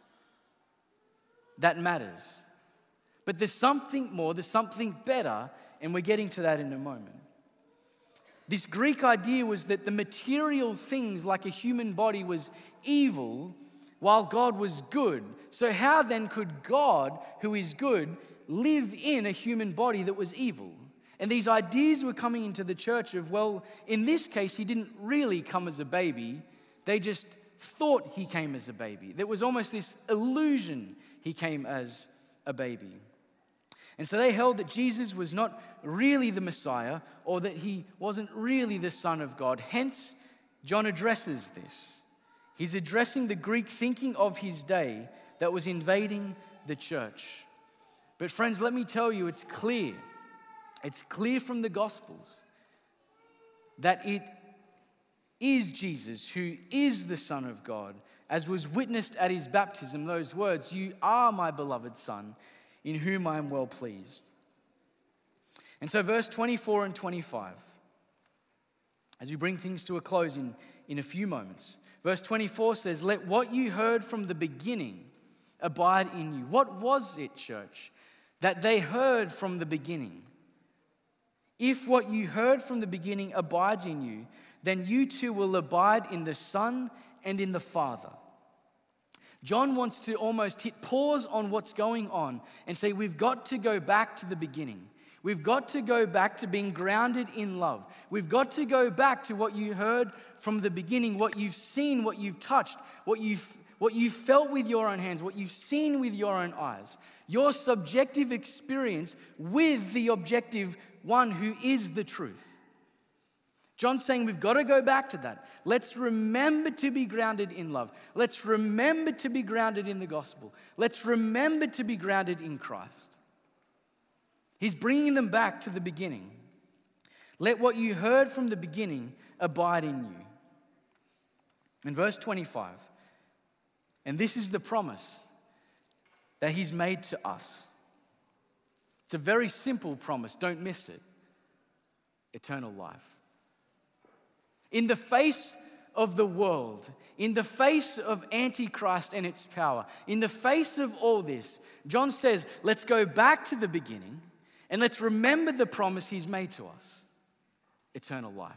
that matters, but there's something more, there's something better, and we're getting to that in a moment. This Greek idea was that the material things like a human body was evil while God was good. So how then could God, who is good, live in a human body that was evil? And these ideas were coming into the church of, well, in this case, he didn't really come as a baby. They just thought he came as a baby. There was almost this illusion he came as a baby. And so they held that Jesus was not really the Messiah or that he wasn't really the Son of God. Hence, John addresses this. He's addressing the Greek thinking of his day that was invading the church. But friends, let me tell you, it's clear. It's clear from the Gospels that it is Jesus who is the Son of God, as was witnessed at his baptism, those words, "You are my beloved Son, in whom I am well pleased." And so verse twenty-four and twenty-five, as we bring things to a close in, in a few moments, verse twenty-four says, "Let what you heard from the beginning abide in you." What was it, church, that they heard from the beginning? If what you heard from the beginning abides in you, then you too will abide in the Son and in the Father. John wants to almost hit pause on what's going on and say, we've got to go back to the beginning. We've got to go back to being grounded in love. We've got to go back to what you heard from the beginning, what you've seen, what you've touched, what you've, what you've felt with your own hands, what you've seen with your own eyes. Your subjective experience with the objective one who is the truth. John's saying we've got to go back to that. Let's remember to be grounded in love. Let's remember to be grounded in the gospel. Let's remember to be grounded in Christ. He's bringing them back to the beginning. Let what you heard from the beginning abide in you. In verse twenty-five, and this is the promise that he's made to us. It's a very simple promise, don't miss it. Eternal life. In the face of the world, in the face of Antichrist and its power, in the face of all this, John says, let's go back to the beginning and let's remember the promise he's made to us. Eternal life.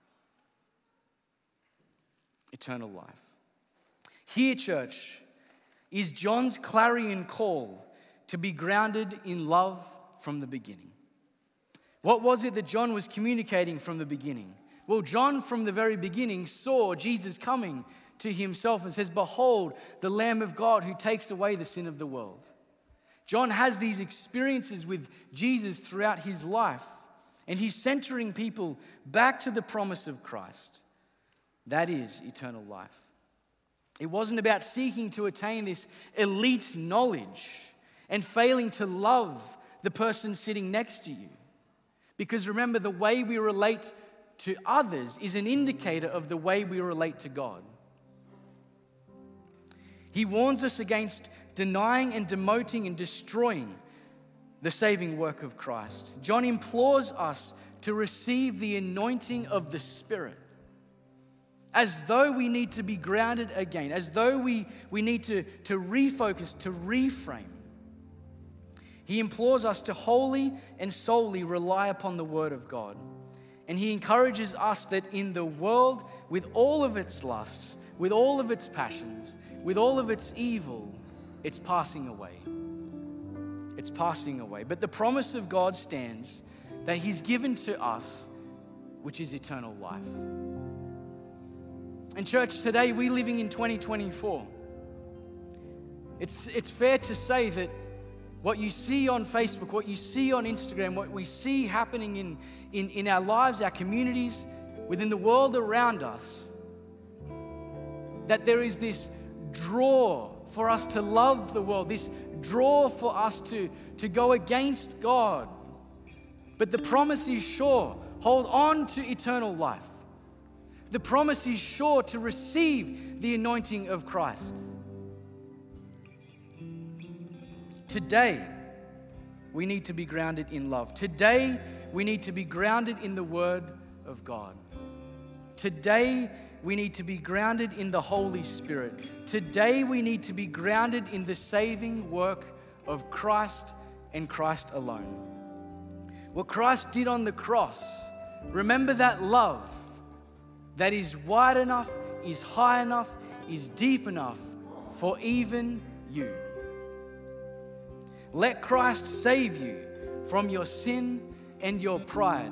Eternal life. Here, church, is John's clarion call to be grounded in love from the beginning. What was it that John was communicating from the beginning? Well, John from the very beginning saw Jesus coming to himself and says, behold, the Lamb of God who takes away the sin of the world. John has these experiences with Jesus throughout his life, and he's centering people back to the promise of Christ. That is eternal life. It wasn't about seeking to attain this elite knowledge and failing to love the person sitting next to you. Because remember, the way we relate to others is an indicator of the way we relate to God. He warns us against denying and demoting and destroying the saving work of Christ. John implores us to receive the anointing of the Spirit, as though we need to be grounded again, as though we, we need to, to refocus, to reframe. He implores us to wholly and solely rely upon the Word of God. And he encourages us that in the world, with all of its lusts, with all of its passions, with all of its evil, it's passing away. It's passing away. But the promise of God stands that he's given to us, which is eternal life. And church, today we're living in twenty twenty-four. It's, it's fair to say that what you see on Facebook, what you see on Instagram, what we see happening in, in, in our lives, our communities, within the world around us, that there is this draw for us to love the world, this draw for us to, to go against God. But the promise is sure. Hold on to eternal life. The promise is sure to receive the anointing of Christ. Today, we need to be grounded in love. Today, we need to be grounded in the Word of God. Today, we need to be grounded in the Holy Spirit. Today, we need to be grounded in the saving work of Christ and Christ alone. What Christ did on the cross, remember that love that is wide enough, is high enough, is deep enough for even you. Let Christ save you from your sin and your pride.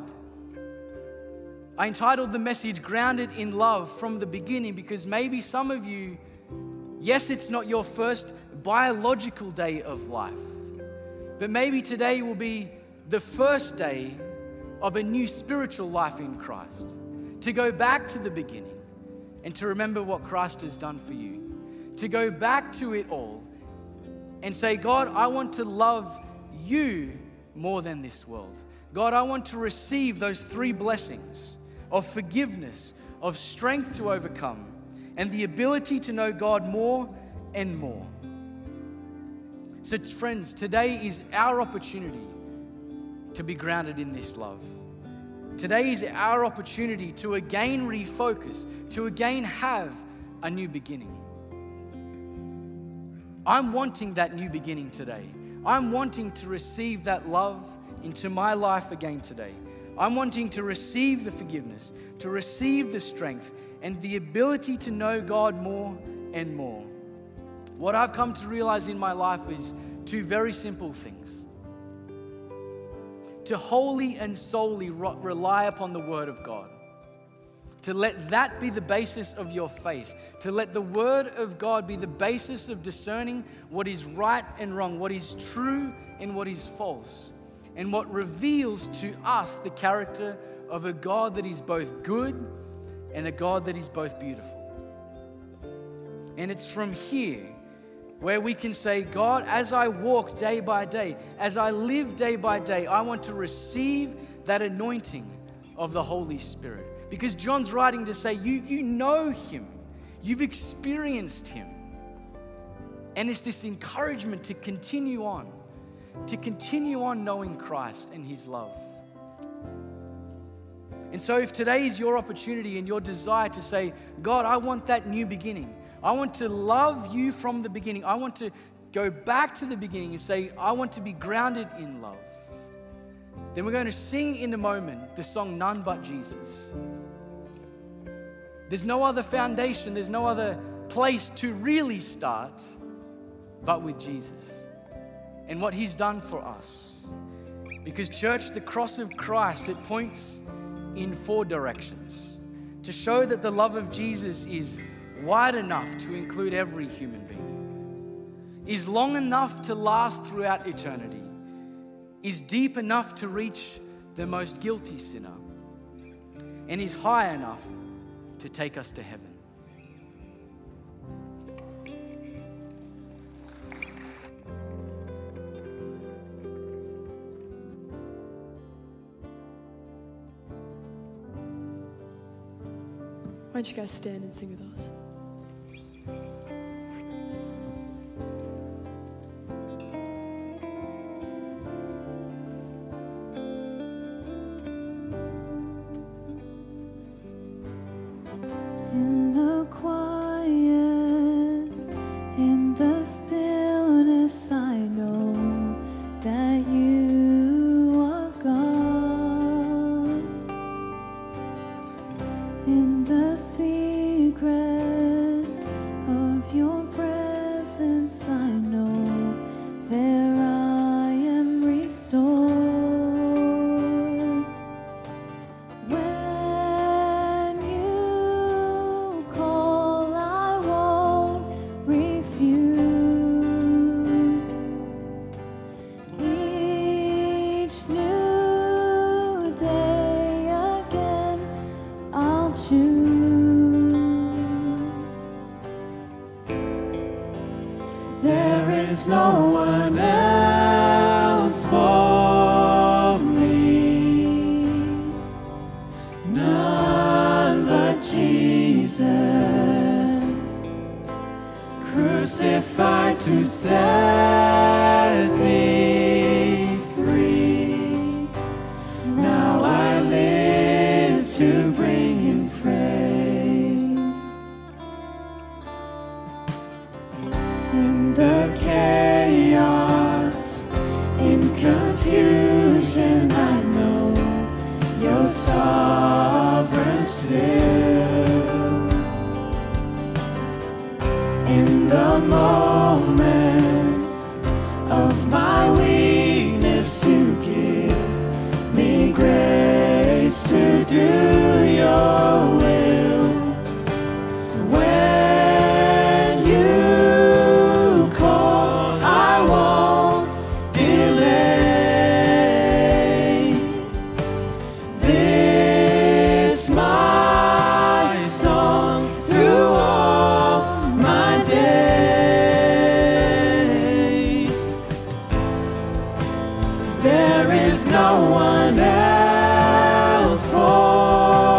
I entitled the message, Grounded in Love from the Beginning, because maybe some of you, yes, it's not your first biological day of life, but maybe today will be the first day of a new spiritual life in Christ. To go back to the beginning and to remember what Christ has done for you. To go back to it all and say, God, I want to love you more than this world. God, I want to receive those three blessings of forgiveness, of strength to overcome, and the ability to know God more and more. So friends, today is our opportunity to be grounded in this love. Today is our opportunity to again refocus, to again have a new beginning. I'm wanting that new beginning today. I'm wanting to receive that love into my life again today. I'm wanting to receive the forgiveness, to receive the strength, and the ability to know God more and more. What I've come to realize in my life is two very simple things. To wholly and solely rely upon the Word of God. To let that be the basis of your faith. To let the Word of God be the basis of discerning what is right and wrong, what is true and what is false. And what reveals to us the character of a God that is both good and a God that is both beautiful. And it's from here where we can say, God, as I walk day by day, as I live day by day, I want to receive that anointing of the Holy Spirit. Because John's writing to say, you, you know Him. You've experienced Him. And it's this encouragement to continue on, to continue on knowing Christ and His love. And so if today is your opportunity and your desire to say, God, I want that new beginning. I want to love you from the beginning. I want to go back to the beginning and say, I want to be grounded in love. Then we're going to sing in a moment the song, None But Jesus. There's no other foundation, there's no other place to really start but with Jesus and what He's done for us. Because church, the cross of Christ, it points in four directions to show that the love of Jesus is wide enough to include every human being, is long enough to last throughout eternity, is deep enough to reach the most guilty sinner, and is high enough to take us to heaven. Why don't you guys stand and sing with us? In the quiet, in the stillness, I know that you are God. In the secret of your presence, I know there I am restored. When you call, I won't refuse. Each new day again, I'll choose. There is no one else for me, none but Jesus, crucified to set me free. Now I live to bring Him praise. In the chaos, in confusion, I know You're sovereign still. In the moment of my weakness, You give me grace to do Your will. When You call, I won't delay. This my song through all my days. There is no one else for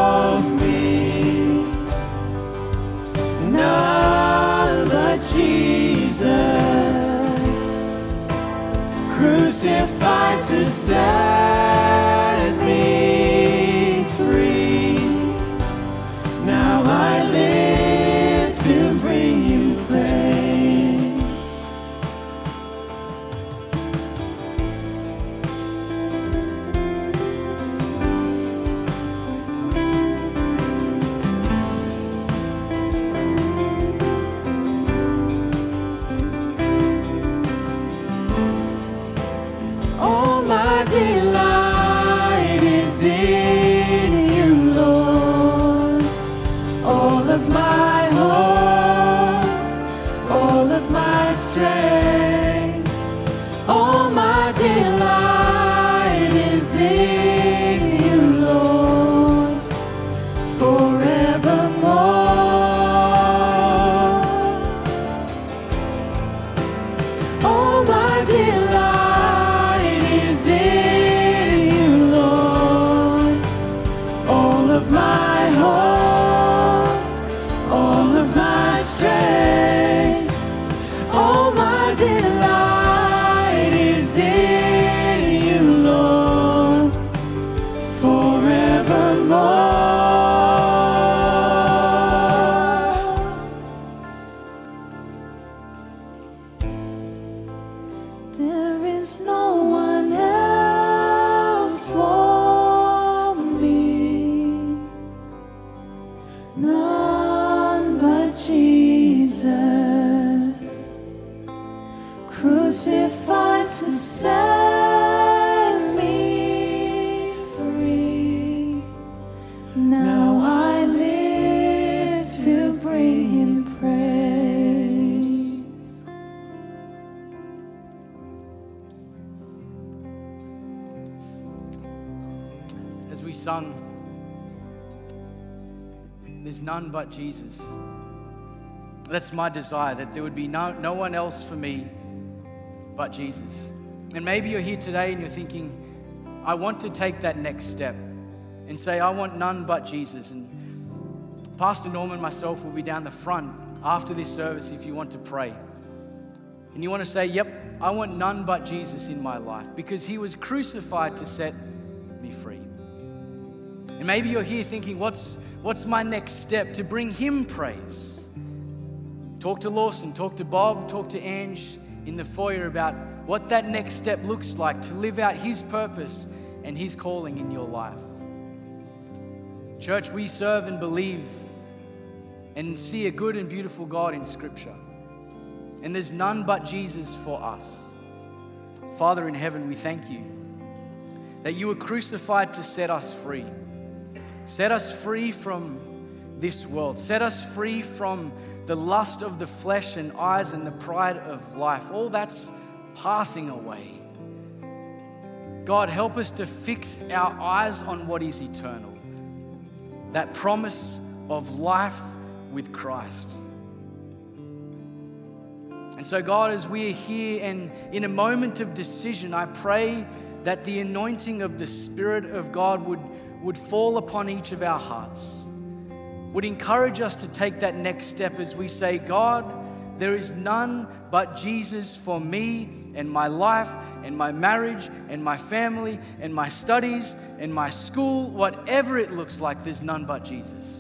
There is no one else for me, none but Jesus, crucified to set me free. Now I live to bring him praise. As we sung, there's none but Jesus. That's my desire, that there would be no, no one else for me but Jesus. And maybe you're here today and you're thinking, I want to take that next step and say, I want none but Jesus. And Pastor Norman and myself will be down the front after this service if you want to pray. And you want to say, yep, I want none but Jesus in my life because he was crucified to set me free. And maybe you're here thinking, what's, what's my next step to bring him praise? Talk to Lawson, talk to Bob, talk to Ange in the foyer about what that next step looks like to live out his purpose and his calling in your life. Church, we serve and believe and see a good and beautiful God in Scripture. And there's none but Jesus for us. Father in heaven, we thank you that you were crucified to set us free. Set us free from this world. Set us free from the lust of the flesh and eyes and the pride of life. All that's passing away. God, help us to fix our eyes on what is eternal. That promise of life with Christ. And so, God, as we are here and in a moment of decision, I pray that the anointing of the Spirit of God would, would fall upon each of our hearts, would encourage us to take that next step as we say, God, there is none but Jesus for me and my life and my marriage and my family and my studies and my school, whatever it looks like, there's none but Jesus.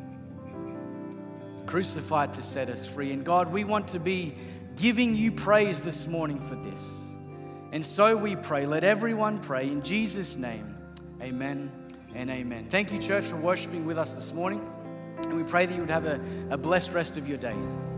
Crucified to set us free. And God, we want to be giving you praise this morning for this. And so we pray. Let everyone pray in Jesus' name. Amen and amen. Thank you, church, for worshiping with us this morning. And we pray that you would have a, a blessed rest of your day.